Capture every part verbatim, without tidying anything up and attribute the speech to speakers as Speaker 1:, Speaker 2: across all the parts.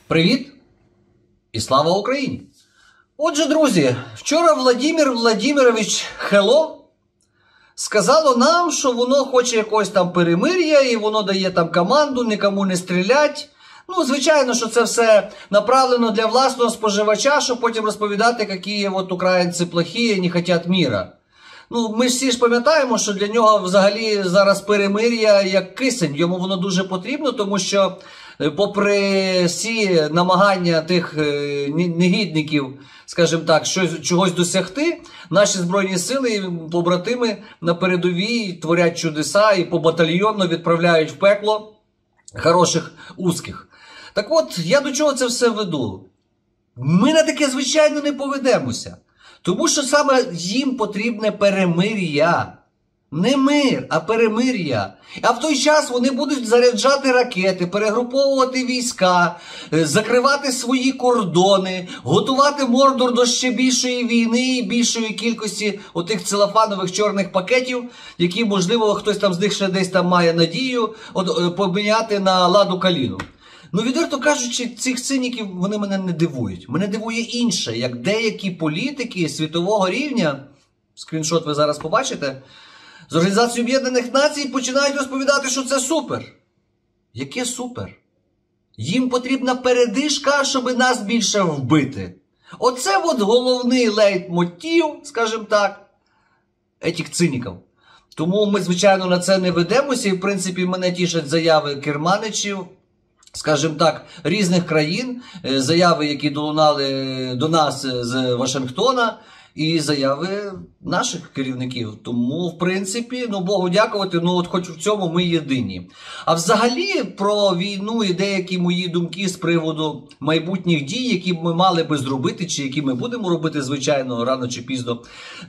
Speaker 1: Привіт і слава Україні! Отже, друзі, вчора Владимир Владимирович Хело сказало нам, що воно хоче якогось там перемир'я і воно дає там команду нікому не стрілять. Ну, звичайно, що це все направлено для власного споживача, щоб потім розповідати, які от українці плохі, не хочуть міра. Ну, ми всі ж пам'ятаємо, що для нього взагалі зараз перемир'я як кисень. Йому воно дуже потрібно, тому що попри всі намагання тих негідників, скажімо так, щось, чогось досягти, наші Збройні Сили і побратими на передовій творять чудеса і побатальйонно відправляють в пекло хороших узких. Так от, я до чого це все веду? Ми на таке, звичайно, не поведемося. Тому що саме їм потрібне перемир'я. Не мир, а перемир'я. А в той час вони будуть заряджати ракети, перегруповувати війська, закривати свої кордони, готувати Мордор до ще більшої війни і більшої кількості отих целофанових чорних пакетів, які, можливо, хтось там з них ще десь там має надію от, поміняти на ладу каліну. Ну, відверто кажучи, цих циніків, вони мене не дивують. Мене дивує інше, як деякі політики світового рівня, скріншот ви зараз побачите, з Організації Об'єднаних Націй починають розповідати, що це супер. Яке супер? Їм потрібна передишка, щоб нас більше вбити. Оце от головний лейтмотив, скажімо так, етих циніків. Тому ми, звичайно, на це не ведемося і, в принципі, мене тішать заяви керманичів, скажімо так, різних країн, заяви, які долунали до нас з Вашингтона, і заяви наших керівників. Тому, в принципі, ну, Богу дякувати, ну, от хоч в цьому ми єдині. А взагалі, про війну і деякі мої думки з приводу майбутніх дій, які б ми мали би зробити, чи які ми будемо робити, звичайно, рано чи пізно.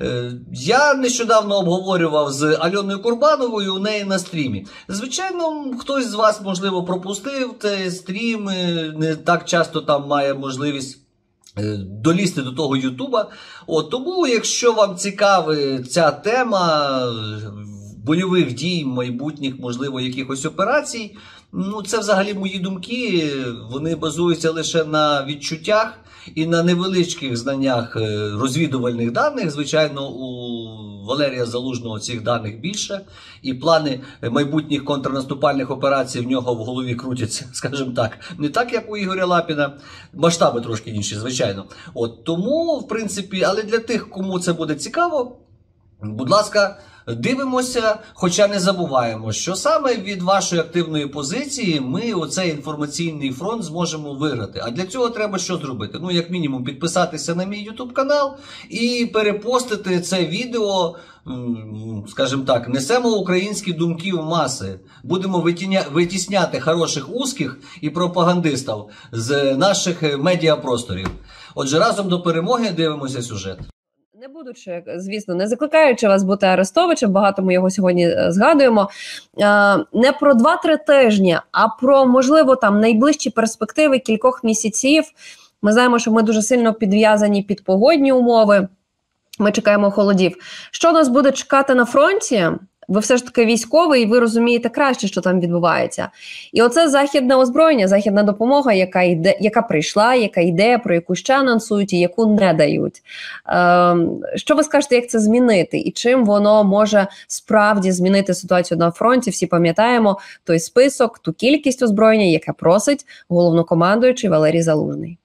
Speaker 1: Я нещодавно обговорював з Альоною Курбановою у неї на стрімі. Звичайно, хтось з вас, можливо, пропустив цей стрім, не так часто там має можливість долізти до того Ютуба. От, тому, якщо вам цікава ця тема бойових дій, майбутніх, можливо, якихось операцій, ну, це взагалі мої думки, вони базуються лише на відчуттях і на невеличких знаннях розвідувальних даних. Звичайно, у Валерія Залужного цих даних більше, і плани майбутніх контрнаступальних операцій в нього в голові крутяться, скажімо так. Не так, як у Ігоря Лапіна, масштаби трошки інші, звичайно. От, тому, в принципі, але для тих, кому це буде цікаво, будь ласка, дивимося, хоча не забуваємо, що саме від вашої активної позиції ми оцей інформаційний фронт зможемо виграти. А для цього треба що зробити? Ну, як мінімум, підписатися на мій ютуб канал і перепостити це відео, скажімо так, несемо українські думки в маси. Будемо витіня... витісняти хороших узких і пропагандистів з наших медіапросторів. Отже, разом до перемоги дивимося сюжет.
Speaker 2: Не будучи, звісно, не закликаючи вас бути Арестовичем, багато ми його сьогодні згадуємо, не про два-три тижні, а про, можливо, там найближчі перспективи кількох місяців. Ми знаємо, що ми дуже сильно підв'язані під погодні умови, ми чекаємо холодів. Що нас буде чекати на фронті? Ви все ж таки військовий, і ви розумієте краще, що там відбувається. І оце західне озброєння, західна допомога, яка йде, яка прийшла, яка йде, про яку ще анонсують і яку не дають. Е, що ви скажете, як це змінити? І чим воно може справді змінити ситуацію на фронті? Всі пам'ятаємо той список, ту кількість озброєння, яке просить головнокомандуючий Валерій Залужний.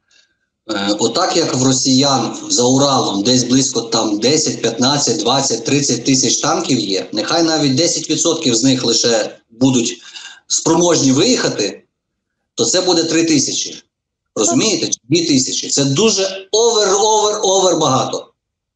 Speaker 3: Отак, як в росіян за Уралом десь близько там десять, п'ятнадцять, двадцять, тридцять тисяч танків є, нехай навіть десять відсотків з них лише будуть спроможні виїхати, то це буде три тисячі. Розумієте? дві тисячі. Це дуже овер-овер-овер багато.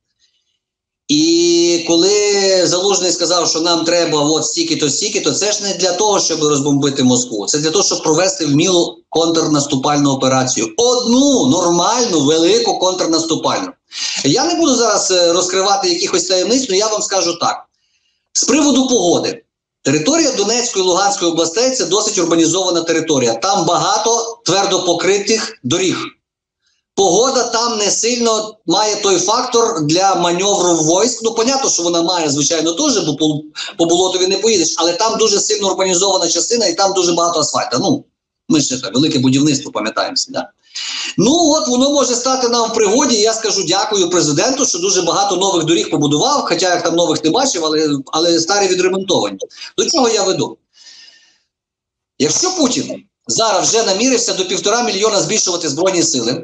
Speaker 3: І коли Залужний сказав, що нам треба от стільки-то, стільки-то, це ж не для того, щоб розбомбити Москву. Це для того, щоб провести вмілу контрнаступальну операцію. Одну нормальну, велику контрнаступальну. Я не буду зараз розкривати якихось таємниць, але я вам скажу так. З приводу погоди. Територія Донецької і Луганської областей – це досить урбанізована територія. Там багато твердо покритих доріг. Погода там не сильно має той фактор для маневру військ. Ну, понятно, що вона має, звичайно, теж, бо по, по болотові не поїдеш, але там дуже сильно урбанізована частина і там дуже багато асфальту. Ну, Ми ще так, велике будівництво пам'ятаємося, да? Ну от воно може стати нам в пригоді, я скажу дякую президенту, що дуже багато нових доріг побудував, хоча я там нових не бачив, але, але старі відремонтовані. До чого я веду? Якщо Путін зараз вже намірився до півтора мільйона збільшувати Збройні сили,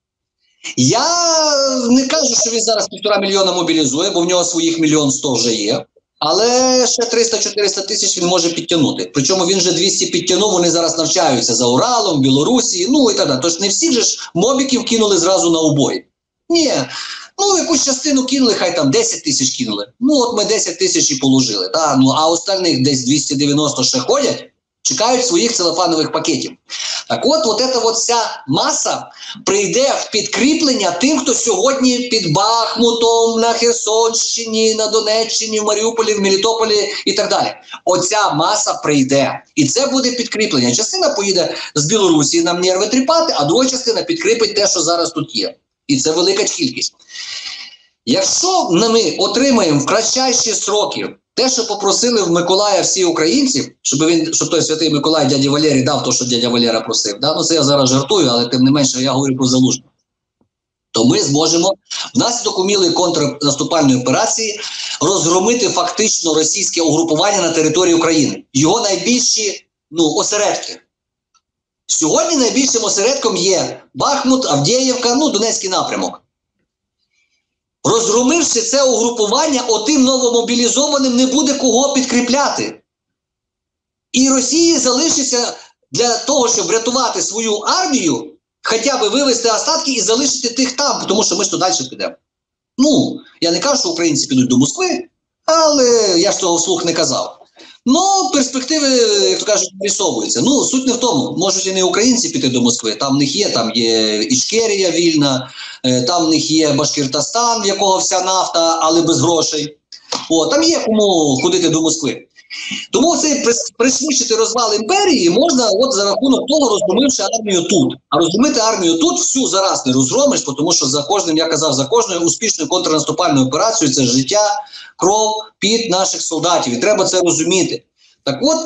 Speaker 3: я не кажу, що він зараз півтора мільйона мобілізує, бо в нього своїх мільйон сто вже є. Але ще триста-чотириста тисяч він може підтягнути. Причому він вже двісті підтягнув, вони зараз навчаються за Уралом, Білорусі, ну і так далі. Тож не всіх же ж мобіків кинули зразу на убой. Ні, ну якусь частину кинули, хай там десять тисяч кинули. Ну от ми десять тисяч і положили. Та? Ну, а остальних десь двісті дев'яносто ще ходять, чекають своїх целофанових пакетів. Так от, от ця от вся маса прийде в підкріплення тим, хто сьогодні під Бахмутом, на Херсонщині, на Донеччині, в Маріуполі, в Мелітополі і так далі. Оця маса прийде. І це буде підкріплення. Частина поїде з Білорусі нам нерви тріпати, а друга частина підкріпить те, що зараз тут є. І це велика кількість. Якщо ми отримаємо в кратчайші сроки те, що попросили в Миколая всі українці, щоб він, щоб той святий Миколай дяді Валері дав те, що дядя Валера просив. Да? Ну це я зараз жартую, але тим не менше я говорю про Залужного. То ми зможемо внаслідок умілої контрнаступальної операції розгромити фактично російське угрупування на території України. Його найбільші ну, осередки. Сьогодні найбільшим осередком є Бахмут, Авдіївка, ну Донецький напрямок. Розгромивши це угрупування, отим новомобілізованим не буде кого підкріпляти. І Росії залишиться для того, щоб врятувати свою армію, хоча б вивести остатки і залишити тих там, тому що ми ж то далі підемо. Ну, я не кажу, що українці підуть до Москви, але я ж того вслух не казав. Ну, перспективи, як то кажуть, вирисовуються. Ну, суть не в тому, можуть і не українці піти до Москви, там в них є, там є Ічкерія вільна, там в них є Башкортостан, в якого вся нафта, але без грошей. О, там є кому ходити до Москви. Тому цей пришвидшити розвал імперії можна от за рахунок того, розгромивши армію тут. А розгромити армію тут всю зараз не розгромиш, тому що за кожним, я казав, за кожною успішною контрнаступальною операцією це життя, кров, піт наших солдатів. І треба це розуміти. Так от,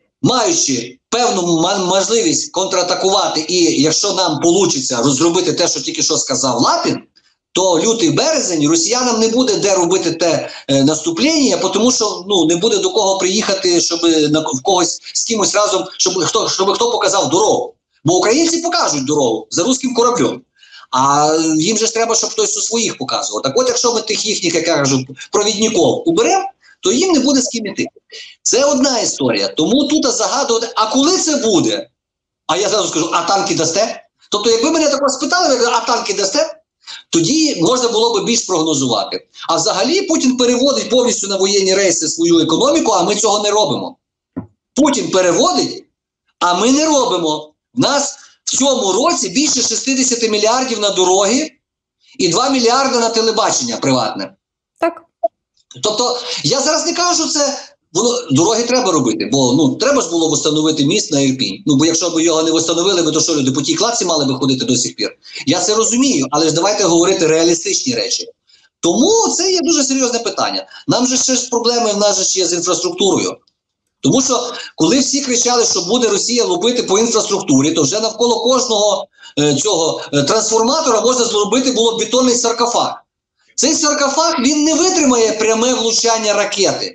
Speaker 3: маючи певну можливість контратакувати і, якщо нам вийде розробити те, що тільки що сказав Лапін, то лютий-березень росіянам не буде де робити те е, наступлення, тому що ну, не буде до кого приїхати, щоб на, в когось з кимось разом, щоб хто, щоб хто показав дорогу. Бо українці покажуть дорогу за руським кораблем. А їм же ж треба, щоб хтось у своїх показував. Так от, якщо ми тих їхніх, як я кажу, провідників уберемо, то їм не буде з ким іти. Це одна історія. Тому тут загадувати, а коли це буде? А я зразу скажу, а танки дасте? Тобто, якби мене такого спитали, а танки дасте? Тоді можна було б більш прогнозувати. А взагалі Путін переводить повністю на воєнні рейси свою економіку, а ми цього не робимо. Путін переводить, а ми не робимо. В нас в цьому році більше шістдесят мільярдів на дороги і два мільярди на телебачення приватне.
Speaker 2: Так.
Speaker 3: Тобто, я зараз не кажу це, воно, дороги треба робити, бо ну, треба ж було встановити міст на Ірпінь. Ну, бо якщо б його не встановили, то що люди по тій кладці мали би ходити до сих пір. Я це розумію, але ж давайте говорити реалістичні речі. Тому це є дуже серйозне питання. Нам же ще ж проблеми в нас же ще є з інфраструктурою. Тому що, коли всі кричали, що буде Росія лупити по інфраструктурі, то вже навколо кожного е, цього е, трансформатора можна зробити було бетонний саркофаг. Цей саркофаг, він не витримає пряме влучання ракети.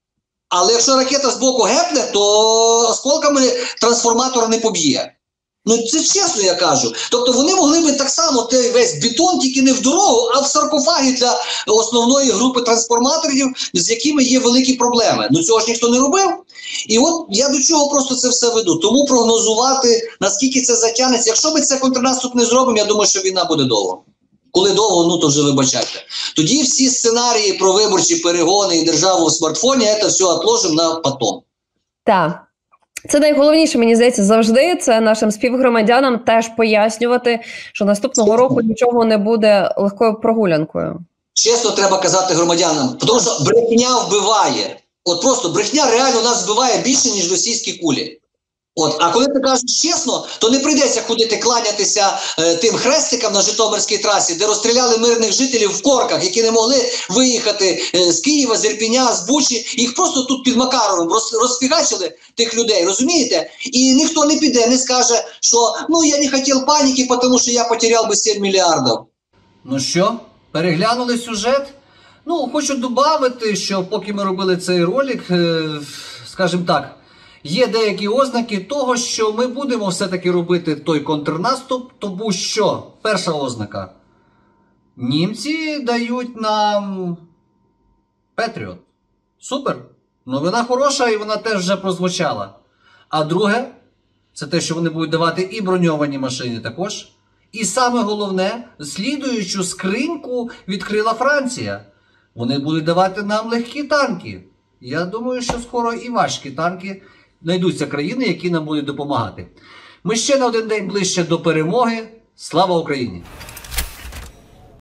Speaker 3: Але якщо ракета з боку гепне, то осколками трансформатор не поб'є. Ну це чесно я кажу. Тобто вони могли б так само той весь бетон, тільки не в дорогу, а в саркофагі для основної групи трансформаторів, з якими є великі проблеми. Ну цього ж ніхто не робив. І от я до чого просто це все веду. Тому прогнозувати, наскільки це затягнеться. Якщо ми це контрнаступ не зробимо, я думаю, що війна буде довго. Коли довго, ну то вже вибачайте. Тоді всі сценарії про виборчі перегони і державу в смартфоні, це все відложимо на потом.
Speaker 2: Так. Це найголовніше, мені здається, завжди. Це нашим співгромадянам теж пояснювати, що наступного року нічого не буде легкою прогулянкою.
Speaker 3: Чесно треба казати громадянам, тому що брехня вбиває. От просто брехня реально нас вбиває більше, ніж російські кулі. От, а коли ти кажеш чесно, то не прийдеться ходити кланятися е, тим хрестикам на Житомирській трасі, де розстріляли мирних жителів в корках, які не могли виїхати е, з Києва, з Ірпіня, з Бучі. Їх просто тут під Макаровим роз, розфігачили тих людей, розумієте? І ніхто не піде, не скаже, що ну я не хотів паніки, тому що я потеряв би сім мільярдів.
Speaker 1: Ну що, переглянули сюжет? Ну, хочу додати, що поки ми робили цей ролик, е, скажімо так, є деякі ознаки того, що ми будемо все-таки робити той контрнаступ, тому що, перша ознака, німці дають нам Петріот. Супер! Новина хороша і вона теж вже прозвучала. А друге, це те, що вони будуть давати і броньовані машини також. І саме головне, слідуючу скриньку відкрила Франція. Вони будуть давати нам легкі танки. Я думаю, що скоро і важкі танки знайдуться країни, які нам будуть допомагати. Ми ще на один день ближче до перемоги. Слава Україні!